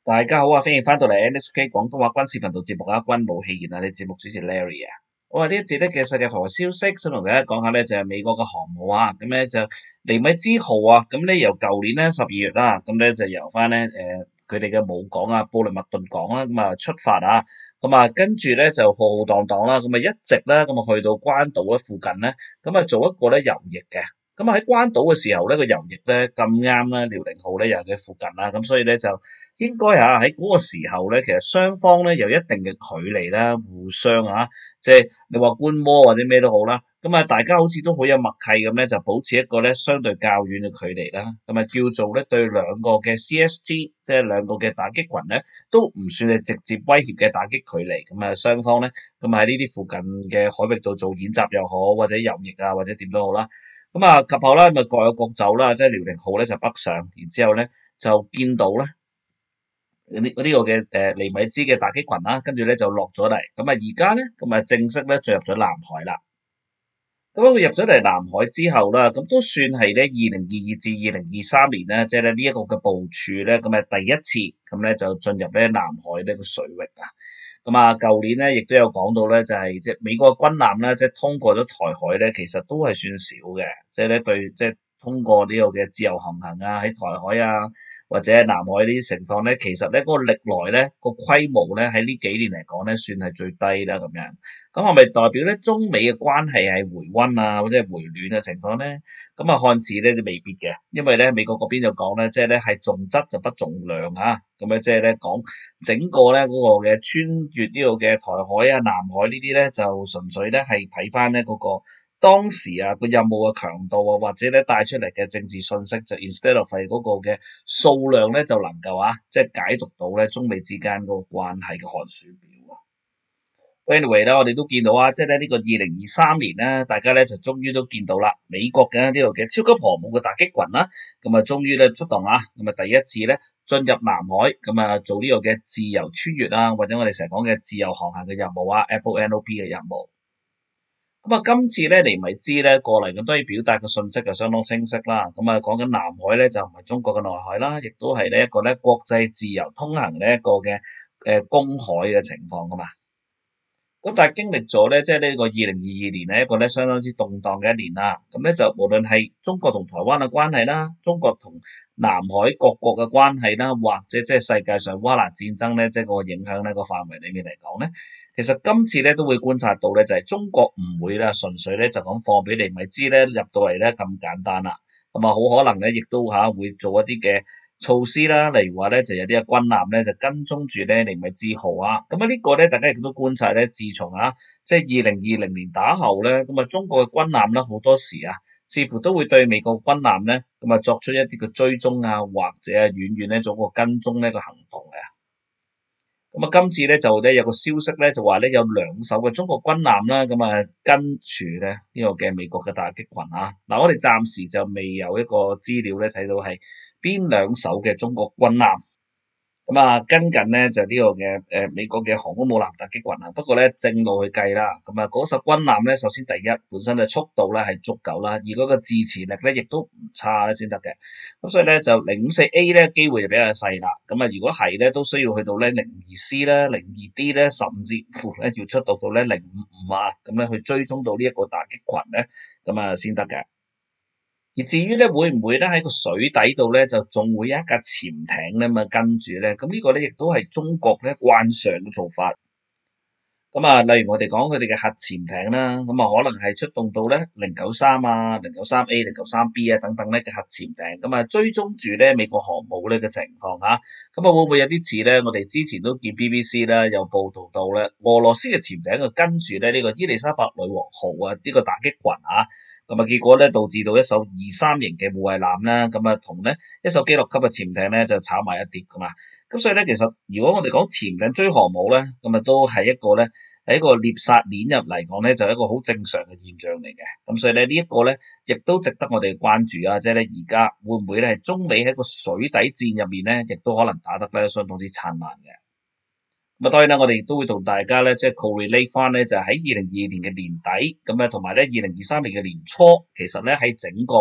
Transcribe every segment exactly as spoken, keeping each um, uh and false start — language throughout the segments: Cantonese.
大家好啊，歡迎翻到嚟 N H K 廣東話軍事頻道節目啊，軍武器言啊，你節目主持 Larry 啊。我話呢一節咧嘅世界防衛消息，想同大家講下咧就係美國嘅航母啊，咁咧就尼米茲號啊，咁咧由舊年咧十二月啦，咁咧就由翻咧誒佢哋嘅母港啊布雷默頓港啦，咁啊出發啊，咁啊跟住咧就浩浩蕩蕩啦，咁啊一直咧咁啊去到關島咧附近咧，咁啊做一個咧遊弋嘅。咁啊喺關島嘅時候咧個遊弋咧咁啱咧遼寧號咧又喺佢附近啦，咁所以咧就。應該啊喺嗰個時候咧，其實雙方咧有一定嘅距離啦，互相啊，即係你話觀摩或者咩都好啦，咁啊大家好似都好有默契咁咧，就保持一個咧相對較遠嘅距離啦，咁啊叫做咧對兩個嘅 C S G， 即係兩個嘅打擊群咧，都唔算係直接威脅嘅打擊距離，咁啊雙方咧，咁啊喺呢啲附近嘅海域度做演習又好，或者遊弋啊，或者點都好啦，咁啊及後咧咪各有各走啦，即係遼寧號咧就北上，然之後咧就見到咧。呢呢個嘅誒尼米茲嘅打擊群啦，跟住咧就落咗嚟，咁啊而家咧咁啊正式咧進入咗南海啦。咁佢入咗嚟南海之後啦，咁都算係咧二零二二至二零二三年咧，即係咧呢一個嘅部署咧，咁啊第一次咁咧就進入咧南海呢個水域啊。咁啊舊年咧亦都有講到咧，就係即係美國軍艦咧，即係通過咗台海咧，其實都係算少嘅，即係咧對即係。通過呢個嘅自由航行啊，喺台海啊或者南海呢啲情況咧，其實咧嗰個歷來咧個規模咧喺呢幾年嚟講咧算係最低啦咁樣。咁係咪代表咧中美嘅關係係回溫啊或者係回暖嘅情況咧？咁啊看似咧都未必嘅，因為咧美國嗰邊就講咧，即係咧係重質就不重量啊。咁樣即係咧講整個咧嗰個嘅穿越呢個嘅台海啊南海呢啲咧就純粹咧係睇翻咧嗰個。當時啊個任務嘅強度啊或者咧帶出嚟嘅政治信息就 instead of 係嗰個嘅數量咧就能夠啊即係解讀到咧中美之間嗰個關係嘅寒暑表啊。Anyway 咧我哋都見到啊，即係咧呢個二零二三年咧，大家咧就終於都見到啦，美國嘅呢度嘅超級航母嘅打擊群啦，咁啊終於咧出動啊，咁啊第一次咧進入南海，咁啊做呢個嘅自由穿越啊，或者我哋成日講嘅自由航行嘅任務啊 ，F O N O P 嘅任務。咁啊，今次咧尼米茲咧過嚟咁，當然表達嘅信息就相當清晰啦。咁啊，講緊南海咧就唔係中國嘅內海啦，亦都係呢一個咧國際自由通行呢一個嘅誒公海嘅情況噶嘛。咁但係經歷咗咧，即係呢個二零二二年咧一個咧相當之動盪嘅一年啦。咁咧就無論係中國同台灣嘅關係啦，中國同南海各國嘅關係啦，或者即係世界上烏克蘭戰爭咧，即係個影響呢個範圍裏面嚟講咧。其實今次咧都會觀察到咧，就係中國唔會咧純粹咧就咁放俾尼米茲咧入到嚟咧咁簡單啦，咁啊好可能咧亦都嚇會做一啲嘅措施啦，例如話咧就有啲嘅軍艦咧就跟蹤住咧尼米茲號啊，咁啊呢個咧大家亦都觀察咧，自從啊即係二零二零年打後咧，咁啊中國嘅軍艦咧好多時啊，似乎都會對美國軍艦咧咁啊作出一啲嘅追蹤啊，或者啊遠遠咧做個跟蹤呢個行動嘅。咁啊，今次咧就咧有個消息咧，就話咧有兩艘嘅中國軍艦啦，咁啊跟住咧呢個嘅美國嘅打擊群啊。嗱，我哋暫時就未有一個資料咧睇到係邊兩艘嘅中國軍艦。咁啊，跟緊咧就呢個嘅誒美國嘅航空母艦打擊群啊。不過咧正路去計啦，咁啊嗰艘軍艦咧，首先第一本身嘅速度咧係足夠啦，而嗰個自持力咧亦都唔差咧先得嘅。咁所以咧就零五四 A 咧機會就比較細啦。咁啊如果係咧都需要去到咧零二 C 啦、零二 D 咧，甚至乎咧要出到到咧零五五啊，咁咧去追蹤到呢一個打擊群咧，咁啊先得嘅。而至於咧會唔會咧喺個水底度咧就仲會有一架潛艇咧咁啊跟住咧，咁呢個咧亦都係中國咧慣常嘅做法。咁啊，例如我哋講佢哋嘅核潛艇啦，咁啊可能係出動到咧零九三啊、零九三 A、零九三 B 啊等等咧嘅核潛艇，咁啊追蹤住咧美國航母呢嘅情況嚇，咁啊會唔會有啲似咧？我哋之前都見 B B C 啦，有報道到咧俄羅斯嘅潛艇就跟住咧呢個伊麗莎白女王號啊呢個打擊群啊。咁啊，結果咧導致到一艘二三型嘅護衛艦啦，咁啊同咧一艘紀錄級嘅潛艇咧就炒埋一碟噶嘛。咁所以咧，其實如果我哋講潛艇追航母咧，咁啊都係一個咧喺一個獵殺鏈入嚟講咧，就係一個好正常嘅現象嚟嘅。咁所以咧呢一個咧，亦都值得我哋關注啊！即係咧而家會唔會咧係中美喺個水底戰入面咧，亦都可能打得咧相當之燦爛嘅。咁啊，當然啦，我哋亦都會同大家咧，即係 correlate 翻咧，就喺二零二二年嘅年底，咁啊，同埋咧二零二三年嘅年初，其實咧喺整個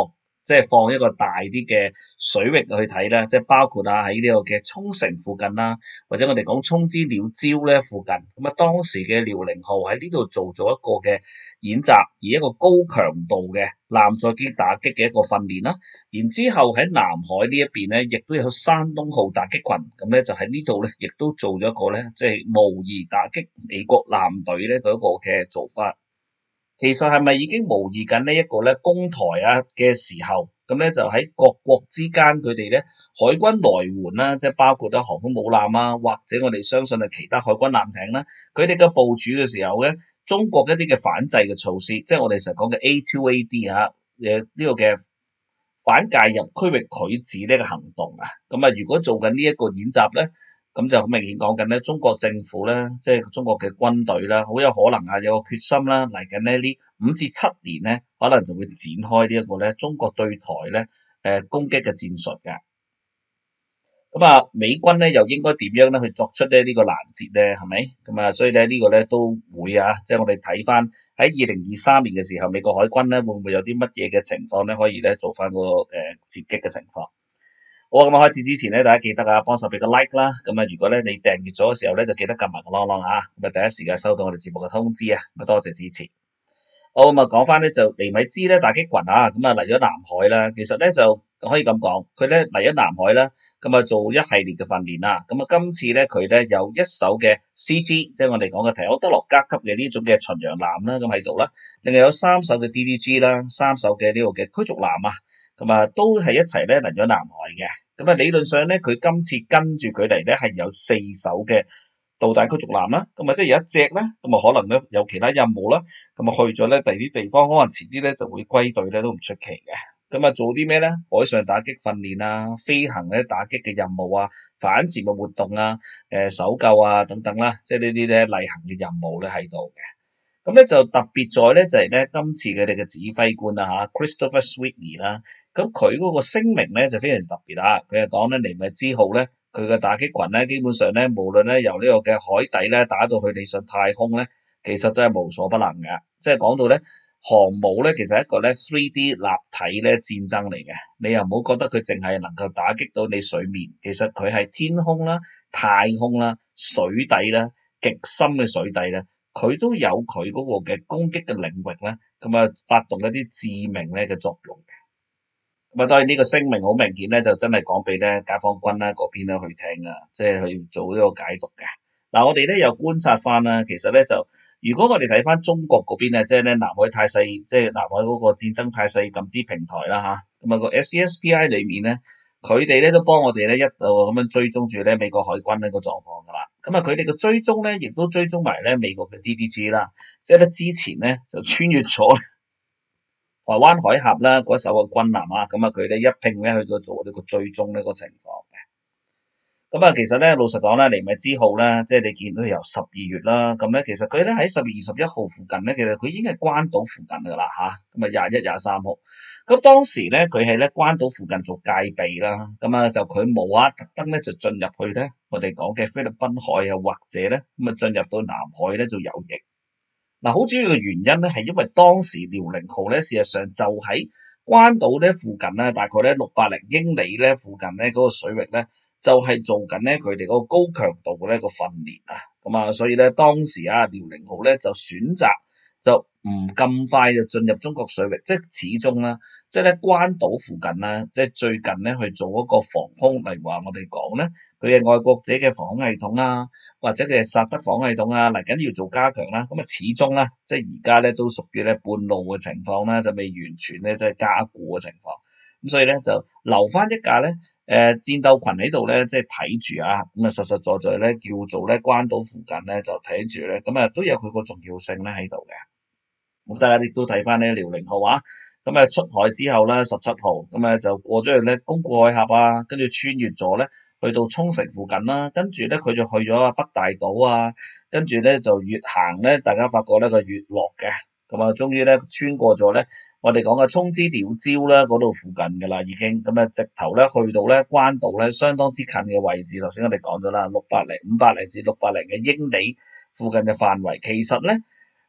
即係放一個大啲嘅水域去睇啦，即係包括啊喺呢個嘅沖繩附近啦，或者我哋講沖之鳥礁咧附近，咁啊當時嘅遼寧號喺呢度做咗一個嘅演習，而一個高強度嘅艦載機打擊嘅一個訓練啦。然之後喺南海呢一邊咧，亦都有山東號打擊群，咁咧就喺呢度咧，亦都做咗一個咧，即係模擬打擊美國艦隊咧嗰個嘅做法。其實係咪已經模擬緊呢一個咧攻台啊嘅時候，咁咧就喺各國之間佢哋咧海軍來援啦，即係包括咗航空母艦啊，或者我哋相信係其他海軍艦艇啦，佢哋嘅部署嘅時候咧，中國一啲嘅反制嘅措施，即係我哋成日講嘅 A two A D 嚇，誒呢個嘅反介入區域拒止呢個行動啊，咁啊如果做緊呢一個演習咧。咁就好明顯講緊咧，中國政府咧，即係中國嘅軍隊啦，好有可能啊，有個決心啦，嚟緊咧呢五至七年咧，可能就會展開呢一個咧中國對台咧誒攻擊嘅戰術嘅。咁啊，美軍咧又應該點樣咧去作出咧呢個攔截咧？係咪？咁啊，所以咧呢個咧都會啊，即係我哋睇翻喺二零二三年嘅時候，美國海軍咧會唔會有啲乜嘢嘅情況咧，可以咧做翻個誒截擊嘅情況？好，咁啊開始之前咧，大家記得啊，幫手俾個 like 啦。咁啊，如果咧你訂閱咗嘅時候咧，就記得撳埋個啷啷啊，咁啊第一時間收到我哋節目嘅通知啊。咁啊，多謝支持。好，咁啊講翻咧就尼米茲咧打擊群啊，咁啊嚟咗南海啦。其實咧就可以咁講，佢咧嚟咗南海啦，咁啊做一系列嘅訓練啦。咁啊今次咧佢咧有一艘嘅 C G，即係我哋講嘅提奧德洛加級嘅呢種嘅巡洋艦啦，咁喺度啦。另外有三艘嘅 D D G 啦，三艘嘅呢個嘅驅逐艦啊。咁啊，都係一齊咧嚟咗南海嘅。咁啊，理論上咧，佢今次跟住佢嚟咧係有四艘嘅導彈驅逐艦啦。咁啊，即係有一隻咧，咁啊可能咧有其他任務啦。咁啊去咗咧第二啲地方，可能遲啲咧就會歸隊咧都唔出奇嘅。咁啊，做啲咩咧？海上打擊訓練啊，飛行咧打擊嘅任務啊，反潛嘅活動啊，誒搜救啊等等啦，即係呢啲咧例行嘅任務咧喺度嘅。咁咧就特別在咧就係咧今次佢哋嘅指揮官啊嚇 Christopher Sweeney 啦，咁佢嗰個聲明咧就非常特別啊！佢係講咧尼米茲號咧佢嘅打擊群咧基本上咧無論咧由呢個嘅海底咧打到去你上太空咧，其實都係無所不能嘅。即係講到咧航母咧其實係一個咧 three D 立體咧戰爭嚟嘅，你又唔好覺得佢淨係能夠打擊到你水面，其實佢係天空啦、太空啦、水底啦、極深嘅水底咧。佢都有佢嗰個嘅攻擊嘅領域咧，咁啊發動一啲致命咧嘅作用嘅。咁啊當然呢個聲明好明顯咧，就真係講俾咧解放軍咧嗰邊咧去聽啊，即係去做呢個解讀嘅。嗱，我哋咧又觀察翻啦，其實咧就如果我哋睇翻中國嗰邊咧，即係咧南海態勢，即係南海嗰個戰爭態勢感知平台啦嚇，咁啊個 S C S P I 裏面咧。佢哋咧都幫我哋咧一路咁樣追蹤住咧美國海軍呢個狀況噶啦，咁啊佢哋嘅追蹤咧亦都追蹤埋咧美國嘅 D D G 啦，即係咧之前咧就穿越咗台灣海峽啦嗰艘嘅軍艦啊，咁啊佢哋一拼咧去到做呢個追蹤呢個情況嘅。咁啊其實咧老實講咧尼米茲號咧，即係你見到由十二月啦，咁咧其實佢咧喺十月二十一號附近咧，其實佢已經係關島附近噶啦吓，咁啊廿一廿三號。咁當時咧，佢係咧關島附近做戒備啦，咁啊就佢冇啊特登咧就進入去咧，我哋講嘅菲律賓海啊，或者咧咁啊進入到南海咧做遊弋。嗱，好主要嘅原因咧係因為當時遼寧號咧，事實上就喺關島咧附近咧，大概咧六百零英里咧附近咧嗰個水域咧，就係做緊咧佢哋嗰個高強度嘅呢個訓練啊，咁啊，所以咧當時啊遼寧號咧就選擇就唔咁快就進入中國水域，即係始終啦。即係咧關島附近啦，即係最近咧去做一個防空，例如話我哋講咧，佢嘅愛國者嘅防空系統啊，或者佢嘅薩德防空系統啊，嚟緊要做加強啦。咁啊，始終咧，即係而家咧都屬於咧半路嘅情況啦，就未完全咧即係加固嘅情況。咁所以咧就留翻一架咧，誒、呃、戰鬥群喺度咧，即係睇住啊。咁啊，實實在在咧叫做咧關島附近咧就睇住咧，咁啊都有佢個重要性咧喺度嘅。咁大家亦都睇翻咧遼寧號啊。咁啊出海之後咧，十七號咁啊就過咗去咧宮古海峽啊，跟住穿越咗咧去到沖繩附近啦，跟住咧佢就去咗啊北大島啊，跟住咧就越行咧，大家發覺咧佢越落嘅，咁啊終於咧穿過咗咧我哋講嘅沖之鳥礁啦嗰度附近噶啦已經，咁啊直頭咧去到咧關島咧相當之近嘅位置，頭先我哋講咗啦，六百零五百零至六百零嘅英里附近嘅範圍，其實咧。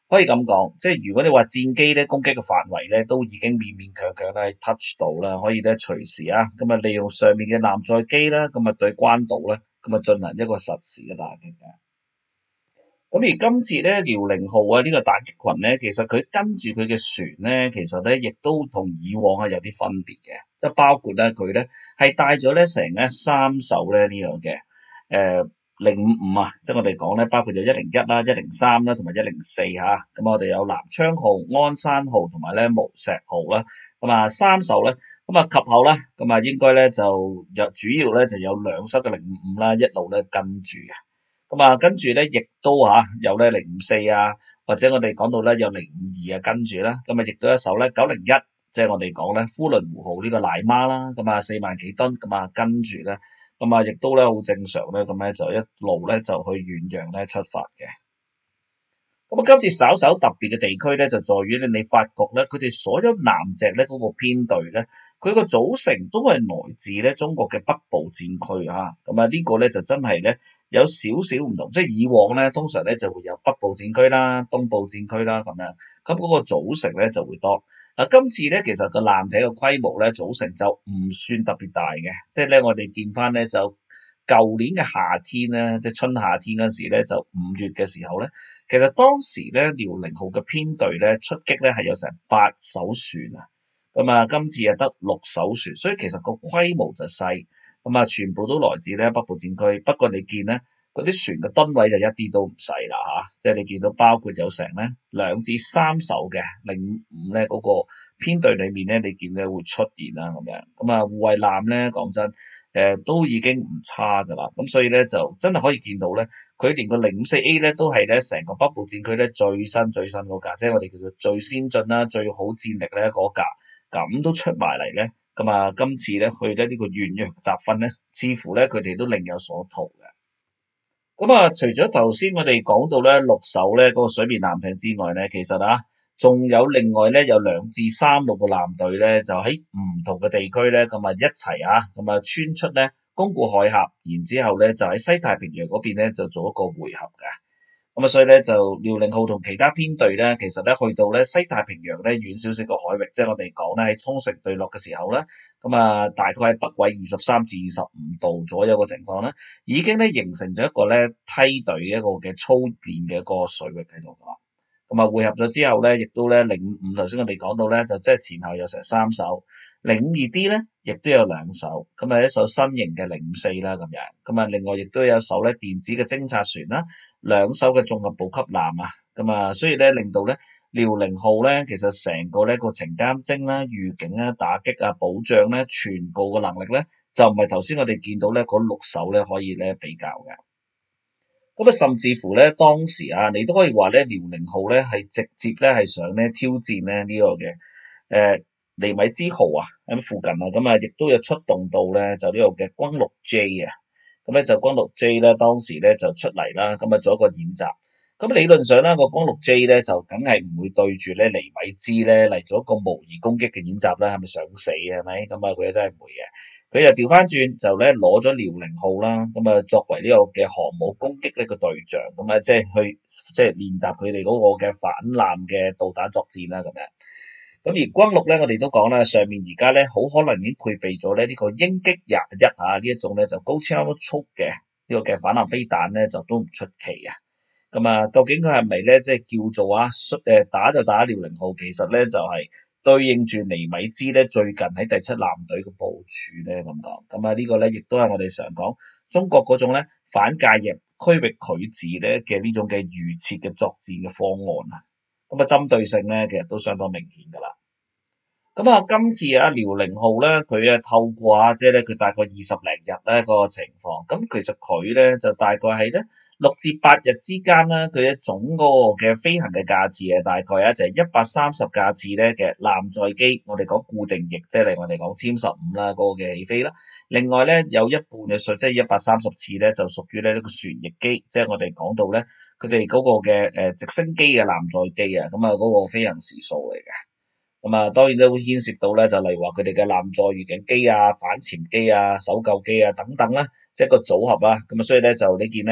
可以咁講，即係如果你話戰機咧攻擊嘅範圍咧都已經勉勉強強咧 touch 到啦，可以咧隨時啊咁啊利用上面嘅艦載機啦，咁啊對關島咧咁啊進行一個實時嘅打擊嘅。咁而今次咧遼寧號啊呢個打擊群咧，其實佢跟住佢嘅船咧，其實咧亦都同以往係有啲分別嘅，即係包括咧佢咧係帶咗咧成咧三艘咧呢樣嘅誒零五五啊，即係我哋講咧包括咗一零一啦、一零三啦同埋一零四嚇，咁我哋有南昌號、鞍山號同埋咧無錫號啦，咁啊三艘咧，咁啊及後咧，咁啊應該咧就有主要咧就有兩艘嘅零五五啦，一路咧跟住嘅。咁啊，跟住咧，亦都嚇有咧零五四啊，或者我哋講到咧有零五二啊，跟住啦，咁啊，亦都一艘咧九零一，即係我哋講咧呼倫湖號呢個奶媽啦，咁啊四萬幾噸，咁啊跟住咧，咁啊亦都咧好正常咧，咁咧就一路咧就去遠洋咧出發嘅。咁啊，今次稍稍特別嘅地區咧，就在於咧，你發覺咧，佢哋所有艦隻咧嗰個編隊咧，佢個組成都係來自咧中國嘅北部戰區啊。咁啊，呢個咧就真係咧有少少唔同，即係以往咧通常咧就會有北部戰區啦、東部戰區啦咁樣，咁嗰個組成咧就會多。嗱，今次咧其實個艦體嘅規模咧組成就唔算特別大嘅，即係咧我哋見翻咧就。舊年嘅夏天咧，即係春夏天嗰時咧，就五月嘅時候咧，其實當時咧遼寧號嘅編隊咧出擊咧係有成八艘船啊，咁啊今次又得六艘船，所以其實個規模就細，咁啊全部都來自咧北部戰區。不過你見咧嗰啲船嘅噸位就一啲都唔細啦嚇，即係你見到包括有成咧兩至三艘嘅零五咧嗰個編隊裡面咧，你見咧會出現啦咁樣，咁啊護衛艦咧講真。誒、呃、都已經唔差㗎啦，咁所以咧就真係可以見到咧，佢連個零五四 A 咧都係咧成個北部戰區咧最新最新嗰架，即係我哋叫做最先進啦、最好戰力咧嗰架，咁都出埋嚟咧，咁啊今次咧去咧呢個遠洋集訓咧，似乎咧佢哋都另有所圖嘅。咁啊，除咗頭先我哋講到咧六艘咧嗰個水面艦艇之外咧，其實啊，仲有另外咧有兩至三路嘅艦隊咧，就喺唔同嘅地區咧，咁啊一齊啊，咁啊穿出咧宮古海峽，然之後咧就喺西太平洋嗰邊咧就做一個會合嘅。咁啊，所以咧就遼寧號同其他編隊咧，其實咧去到咧西太平洋咧遠少少個海域，即係我哋講咧喺沖繩對落嘅時候咧，咁啊大概喺北緯二十三至二十五度左右嘅情況咧，已經咧形成咗一個咧梯隊一個嘅操練嘅一個水域喺度㗎。咁啊匯合咗之後咧，亦都咧零五頭先我哋講到咧，就即係前後有成三艘。零五二 D 咧，亦都有兩艘，咁啊一艘新型嘅零五四啦咁樣，咁啊另外亦都有一艘咧電子嘅偵察船啦，兩艘嘅綜合補給艦啊，咁啊所以咧令到咧遼寧號咧其實成個呢個情監偵啦、預警啦、打擊啊、保障咧，全部嘅能力咧就唔係頭先我哋見到咧嗰六艘咧可以咧比較嘅。咁啊甚至乎咧當時啊，你都可以話咧遼寧號咧係直接咧係想咧挑戰咧呢個嘅誒。呃尼米茲號啊喺附近啊，咁啊亦都有出動到咧就呢個嘅轟六 J 啊，咁咧就轟六 J 咧當時咧就出嚟啦，咁啊做一個演習。咁理論上咧個轟六 J 咧就梗係唔會對住咧尼米茲咧嚟做一個模擬攻擊嘅演習啦，係咪想死啊？係咪？咁啊佢真係唔會嘅，佢就調翻轉就咧攞咗遼寧號啦，咁啊作為呢個嘅航母攻擊呢個對象，咁啊即係去即係練習佢哋嗰個嘅反艦嘅導彈作戰啦，咁樣。咁而轟六咧，我哋都講啦，上面而家咧好可能已經配備咗咧呢個鷹擊廿一啊呢一種咧就高超速嘅呢個嘅反艦飛彈咧就都唔出奇啊。咁啊，究竟佢係咪咧即係叫做啊誒打就打遼寧號，其實咧就係、是、對應住尼米茲咧最近喺第七艦隊嘅部署咧咁講。咁啊呢個咧亦都係我哋常講中國嗰種咧反介入區域拒止咧嘅呢種嘅預設嘅作戰嘅方案啊。咁啊，針對性咧，其實都相當明顯㗎啦。咁啊，今次啊，遼寧號咧，佢啊透過啊，即係咧，佢大概二十零日咧嗰個情況。咁其實佢咧就大概係咧六至八日之間啦，佢嘅總嗰個嘅飛行嘅架次啊，大概啊就係一百三十架次咧嘅艦載機，我哋講固定翼，即係嚟我哋講殲十五啦嗰個嘅起飛啦。另外咧有一半嘅數，即係一百三十次咧，就屬於咧呢個旋翼機，即係我哋講到咧佢哋嗰個嘅誒直升機嘅艦載機啊，咁啊嗰個飛行時數嚟嘅。咁啊，當然都會牽涉到咧，就例如話佢哋嘅艦載預警機啊、反潛機啊、搜救機啊等等啦，即係個組合啊。咁啊，所以咧就呢件咧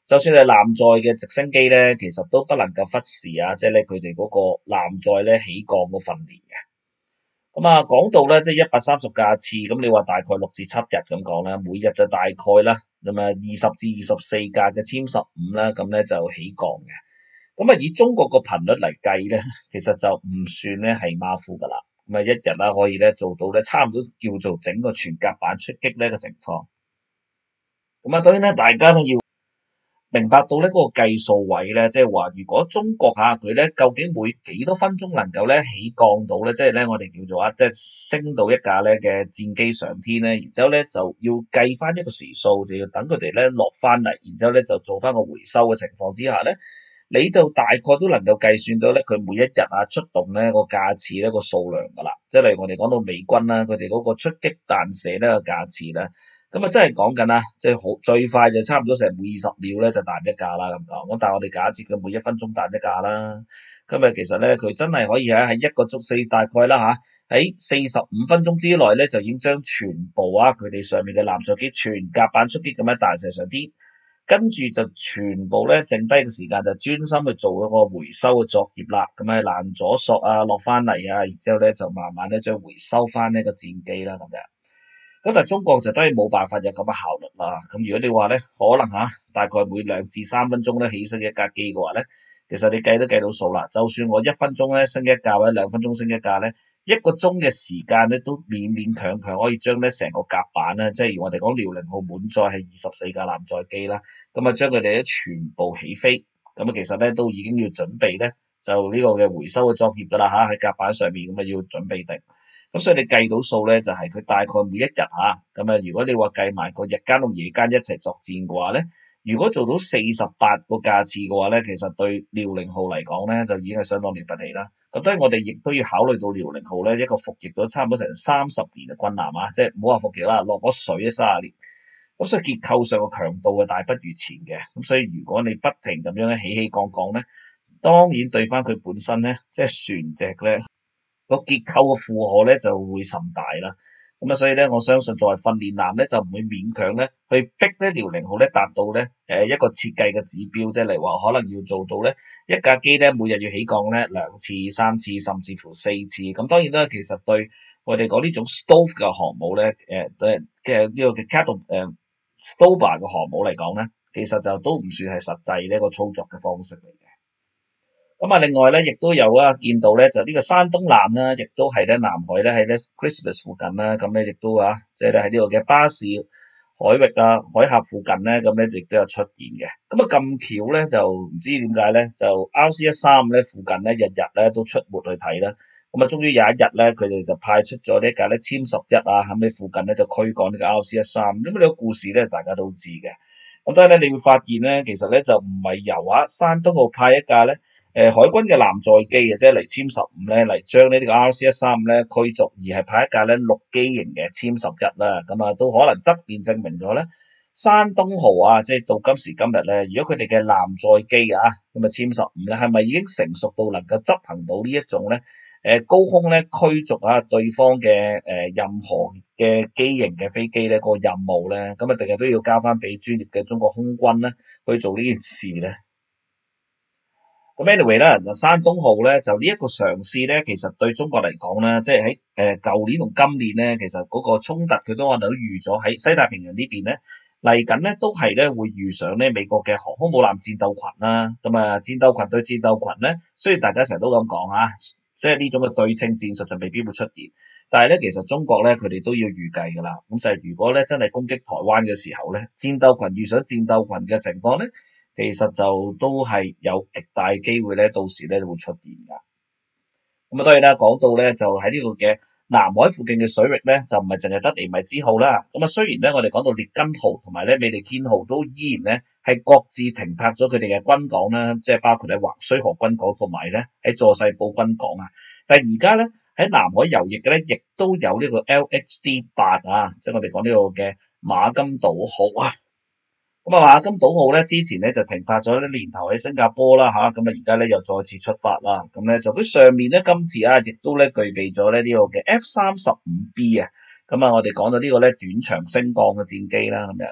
就算係艦載嘅直升機咧，其實都不能夠忽視啊，即係咧佢哋嗰個艦載咧起降嘅訓練嘅。咁啊，講到咧即係一百三十架次，咁你話大概六至七日咁講啦，每日就大概啦，咁啊二十至二十四架嘅殲十五啦，咁咧就起降嘅。咁啊，以中國個頻率嚟計咧，其實就唔算咧係馬虎噶啦。咁啊，一日啦可以咧做到咧差唔多叫做整個全甲板出擊呢個情況。咁啊，當然咧，大家都要明白到咧嗰個計數位咧，即係話如果中國嚇佢咧究竟每幾多分鐘能夠咧起降到咧，即係咧我哋叫做啊，即係升到一架咧嘅戰機上天咧，然之後咧就要計翻一個時數，就要等佢哋咧落翻嚟，然之後咧就做翻個回收嘅情況之下咧。你就大概都能夠計算到咧，佢每一日啊出動咧個架次咧個數量噶啦，即係例如我哋講到美軍啦，佢哋嗰個出擊彈射呢個架次咧，咁啊真係講緊啦，即係好最快就差唔多成每二十秒咧就彈一架啦咁講，咁但係我哋假設佢每一分鐘彈一架啦，咁啊其實咧佢真係可以喺喺一個足四大概啦吓，喺四十五分鐘之內咧就已經將全部啊佢哋上面嘅艦載機全甲板出擊咁樣彈射上天。跟住就全部咧，剩低嘅時間就專心去做嗰個回收嘅作業啦。咁啊，攔阻索啊，落翻嚟啊，然之後咧就慢慢咧將回收翻呢個戰機啦咁樣。咁但係中國就當然冇辦法有咁嘅效率啦。咁如果你話咧，可能嚇、啊、大概每兩至三分鐘咧起升一架機嘅話咧，其實你計都計到數啦。就算我一分鐘咧升一架或者兩分鐘升一架咧。一個鐘嘅時間咧，都勉勉強強可以將咧成個甲板咧，即係我哋講遼寧號滿載係二十四架艦載機啦，咁啊將佢哋咧全部起飛，咁啊其實咧都已經要準備咧就呢個嘅回收嘅作業噶啦嚇，喺甲板上面咁啊要準備定，咁所以你計到數咧就係、是、佢大概每一日嚇，咁啊如果你話計埋個日間同夜間一齊作戰嘅話咧，如果做到四十八個架次嘅話咧，其實對遼寧號嚟講咧就已經係相當了不起啦。咁當然我哋亦都要考慮到遼寧號咧一個服役咗差唔多成三十年嘅軍艦啊，即係唔好話服役啦，落咗水三十年，咁所以結構上嘅強度係大不如前嘅。咁所以如果你不停咁樣起起降降咧，當然對翻佢本身咧，即係船隻咧個結構嘅負荷咧就會甚大啦。咁啊，所以咧，我相信作為訓練艦咧，就唔會勉強咧去逼咧遼寧號咧達到咧誒一個設計嘅指標，即係例如話可能要做到咧一架機咧每日要起降咧兩次、三次，甚至乎四次。咁當然啦，其實對我哋講呢種 Stove 嘅航母咧，誒嘅呢個嘅 Cattle 誒 Stover 嘅航母嚟講咧，其實就都唔算係實際呢一個操作嘅方式嚟嘅。咁啊，另外咧，亦都有啊，見到咧就呢個山東艦啦，亦都係咧南海咧喺咧 Christmas 附近啦，咁咧亦都啊，即係咧喺呢度嘅巴士海域啊、海峽附近咧，咁咧亦都有出現嘅。咁啊咁巧咧，就唔知點解咧，就 R C 一三五咧附近咧日日咧都出沒去睇啦。咁啊，終於有一日咧，佢哋就派出咗呢一架咧殲十一啊，喺呢附近咧就驅趕呢個 R C 一三五。咁呢個故事咧，大家都知嘅。咁當然咧，你會發現咧，其實咧就唔係由啊山東號派一架咧。誒、呃、海軍嘅艦載機嘅，即係嚟殲十五咧，嚟將呢啲個 R C 一三五咧驅逐，而係派一架咧陸基型嘅殲十一啦，咁啊都可能側面證明咗咧，山東號啊，即係到今時今日咧，如果佢哋嘅艦載機啊，咁啊殲十五咧，係咪已經成熟到能夠執行到呢一種咧，誒、呃、高空咧驅逐啊對方嘅誒、呃、任何嘅機型嘅飛機咧、個任務咧，咁啊定係都要交翻俾專業嘅中國空軍咧去做呢件事咧？咁 anyway 啦，嗱山東號咧就呢一個嘗試咧，其實對中國嚟講咧，即係喺誒舊年同今年咧，其實嗰個衝突佢都可能都預咗喺西太平洋呢邊咧嚟緊咧，都係咧會遇上咧美國嘅航空母艦戰鬥群啦。咁啊，戰鬥群對戰鬥群咧，雖然大家成日都咁講啊，即係呢種嘅對稱戰術就未必會出現，但係咧其實中國咧佢哋都要預計㗎啦。咁就係如果咧真係攻擊台灣嘅時候咧，戰鬥群遇上戰鬥群嘅情況咧。其實就都係有極大機會咧，到時咧會出現噶。咁啊，當然啦，講到咧就喺呢個嘅南海附近嘅水域咧，就唔係淨係得尼米茲號啦。咁啊，雖然咧我哋講到列根號同埋咧美利堅號都依然咧係各自停泊咗佢哋嘅軍港啦，即係包括喺橫須賀軍港同埋咧喺佐世保軍港啊。但係而家咧喺南海游弋嘅咧，亦都有呢個 L H D 八啊，即係我哋講呢個嘅馬金島號啊。咁啊，馬金島號咧之前咧就停泊咗一年頭喺新加坡啦吓，咁啊而家咧又再次出發啦，咁咧就佢上面咧今次啊亦都咧具備咗咧呢個嘅 F 三十五 B 啊，咁啊我哋講到呢個咧短場升降嘅戰機啦咁樣，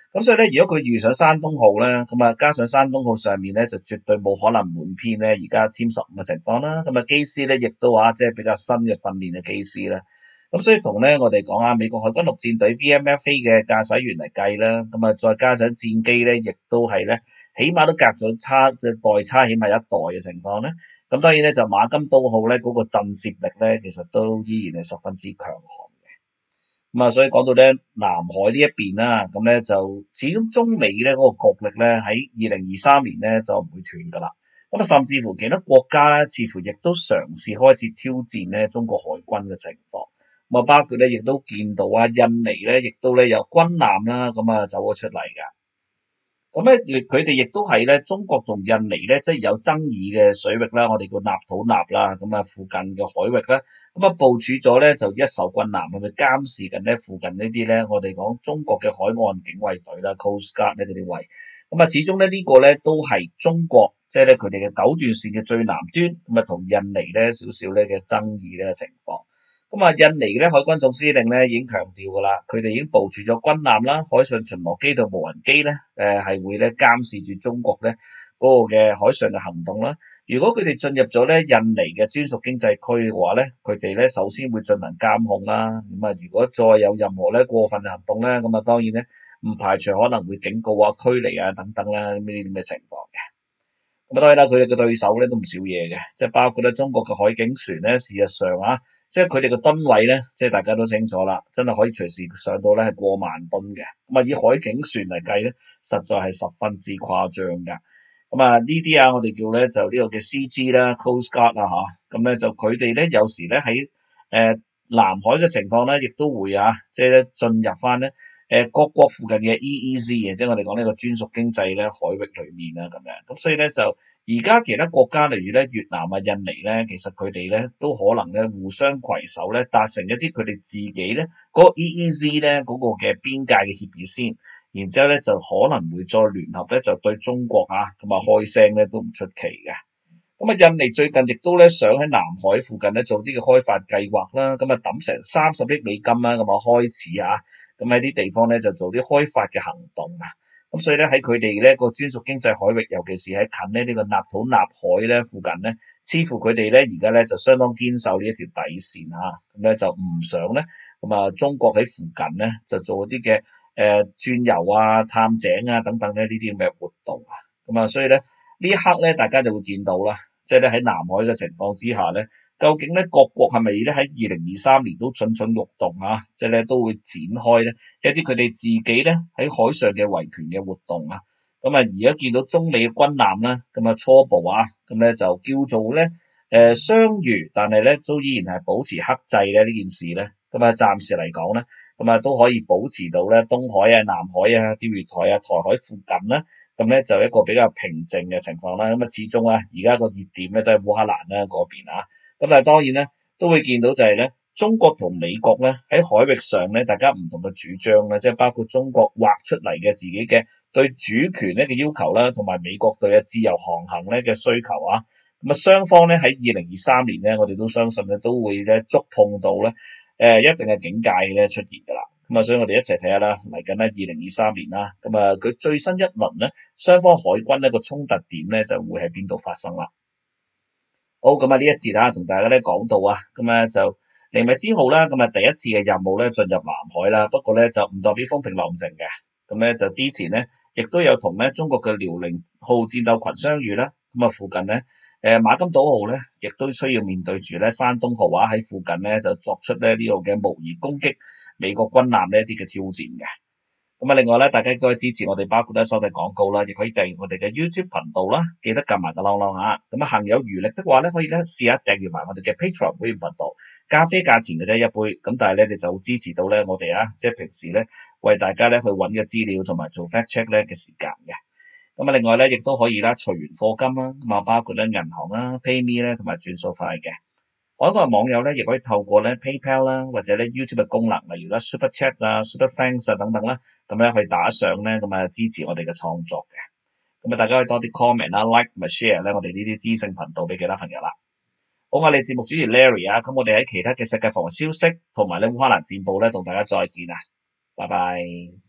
咁所以咧，如果佢遇上山東號咧，咁啊加上山東號上面咧就絕對冇可能瞞騙咧而家殲十五嘅情況啦。咁啊機師咧亦都話即係比較新嘅訓練嘅機師啦。咁所以同咧我哋講啊，美國海軍陸戰隊 V M F A 嘅駕駛員嚟計啦，咁啊再加上戰機咧，亦都係咧，起碼都隔咗差即係代差起碼一代嘅情況咧。咁當然咧就馬金都號咧嗰個震懾力咧，其實都依然係十分之強悍。咁啊，所以講到咧南海呢一邊啦，咁咧就始終中美咧嗰個角力咧喺二零二三年咧就唔會斷噶啦。咁啊，甚至乎其他國家咧，似乎亦都嘗試開始挑戰咧中國海軍嘅情況。咁啊，包括咧亦都見到啊，印尼咧亦都咧有軍艦啦，咁啊走咗出嚟噶。咁咧，佢哋亦都係咧，中國同印尼咧，即係有爭議嘅水域啦，我哋叫納土納啦，咁啊附近嘅海域啦，咁啊部署咗咧就一艘軍艦去監視緊咧附近呢啲咧，我哋講中國嘅海岸警衛隊啦 ，Coast Guard 呢嗰啲位，咁啊始終咧呢個咧都係中國，即係咧佢哋嘅九段線嘅最南端，咁啊同印尼咧少少咧嘅爭議咧嘅情況。咁啊，印尼咧海軍總司令咧已經強調噶啦，佢哋已經部署咗軍艦啦、海上巡邏機同無人機咧，誒係會咧監視住中國咧嗰個嘅海上嘅行動啦。如果佢哋進入咗咧印尼嘅專屬經濟區嘅話咧，佢哋咧首先會進行監控啦。咁啊，如果再有任何咧過分嘅行動咧，咁啊當然咧唔排除可能會警告啊、驅離啊等等啦呢啲咁嘅情況嘅。咁啊當然啦，佢哋嘅對手咧都唔少嘢嘅，即係包括咧中國嘅海警船咧，事實上啊。即係佢哋個噸位咧，即係大家都清楚啦，真係可以隨時上到咧係過萬噸嘅。咁啊，以海警船嚟計咧，實在係十分之誇張㗎。咁啊，呢啲啊，我哋叫咧就呢個嘅 C G 啦、Coast Guard 啦嚇。咁咧就佢哋咧有時咧喺誒南海嘅情況咧，亦都會啊，即係咧進入翻咧誒各國附近嘅 E E Z 嘅，即係我哋講呢個專屬經濟咧海域裏面啦咁樣。咁所以咧就。而家其他國家例如咧越南啊、印尼咧，其實佢哋咧都可能咧互相攜手咧達成一啲佢哋自己咧嗰個 E E Z 咧嗰個嘅邊界嘅協議先，然之後咧就可能會再聯合咧就對中國啊咁啊開聲咧都唔出奇嘅。咁啊，印尼最近亦都咧想喺南海附近咧做啲嘅開發計劃啦，咁啊抌成三十億美金啦，咁啊開始啊，咁喺啲地方咧就做啲開發嘅行動啊。咁所以咧喺佢哋咧個專屬經濟海域，尤其是喺近咧呢個納土納海咧附近咧，似乎佢哋咧而家咧就相當堅守呢一條底線嚇，咁咧就唔想咧咁啊中國喺附近咧就做啲嘅誒鑽油啊、探井啊等等咧呢啲咁嘅活動啊，咁啊所以咧呢一刻咧大家就會見到啦，即係咧喺南海嘅情況之下咧。究竟咧各國係咪咧喺二零二三年都蠢蠢欲動啊？即係咧都會展開咧一啲佢哋自己咧喺海上嘅維權嘅活動啊！咁啊而家見到中美嘅軍艦啦，咁啊初步啊，咁咧就叫做咧誒相遇，但係咧都依然係保持克制咧呢件事咧。咁啊暫時嚟講咧，咁啊都可以保持到咧東海啊、南海啊、釣魚台啊、台海附近啦，咁咧就一個比較平靜嘅情況啦。咁啊始終啊而家個熱點咧都係烏克蘭啦嗰邊啊。咁但係當然咧，都會見到就係咧，中國同美國咧喺海域上咧，大家唔同嘅主張咧，即係包括中國畫出嚟嘅自己嘅對主權咧嘅要求啦，同埋美國對嘅自由航行咧嘅需求啊。咁啊，雙方咧喺二零二三年咧，我哋都相信咧都會咧觸碰到咧誒、呃、一定嘅境界咧出現㗎啦。咁啊，所以我哋一齊睇下啦，嚟緊咧二零二三年啦，咁啊佢最新一輪咧，雙方海軍呢個衝突點咧就會喺邊度發生啦。好，咁啊呢一節啊，同大家咧講到啊，咁咧就尼米茲號啦，咁啊第一次嘅任務咧進入南海啦，不過咧就唔代表風平浪靜嘅，咁咧就之前咧亦都有同咧中國嘅遼寧號戰鬥群相遇啦，咁啊附近咧誒馬金島號咧亦都需要面對住咧山東號啊喺附近咧就作出咧呢個嘅模擬攻擊美國軍艦呢一啲嘅挑戰嘅。咁啊，另外咧，大家亦都可以支持我哋，包括咧收睇廣告啦，亦可以訂閱我哋嘅 YouTube 頻道啦，記得撳埋個啷啷啊！咁啊，行有餘力的話咧，可以咧試下訂閱埋我哋嘅 Patreon 會員頻道，咖啡價錢嘅啫一杯，咁但係咧你就會支持到咧我哋啊，即係平時咧為大家咧去揾嘅資料同埋做 fact check 咧嘅時間嘅。咁啊，另外咧亦都可以啦隨緣課金啦，咁啊包括咧銀行啦、PayMe 咧同埋轉數快嘅。我一個網友咧，亦可以透過咧 PayPal 啦，或者咧 YouTube 嘅功能，例如咧 Super Chat 啊、Super Thanks 啊等等啦，咁咧去打賞咧，咁啊支持我哋嘅創作嘅。咁啊，大家可以多啲 comment 啦、like 同埋 share 咧，我哋呢啲知性頻道俾其他朋友啦。好，我哋節目主持 Larry 啊，咁我哋喺其他嘅世界防消息同埋咧烏克蘭戰報咧，同大家再見啊，拜拜。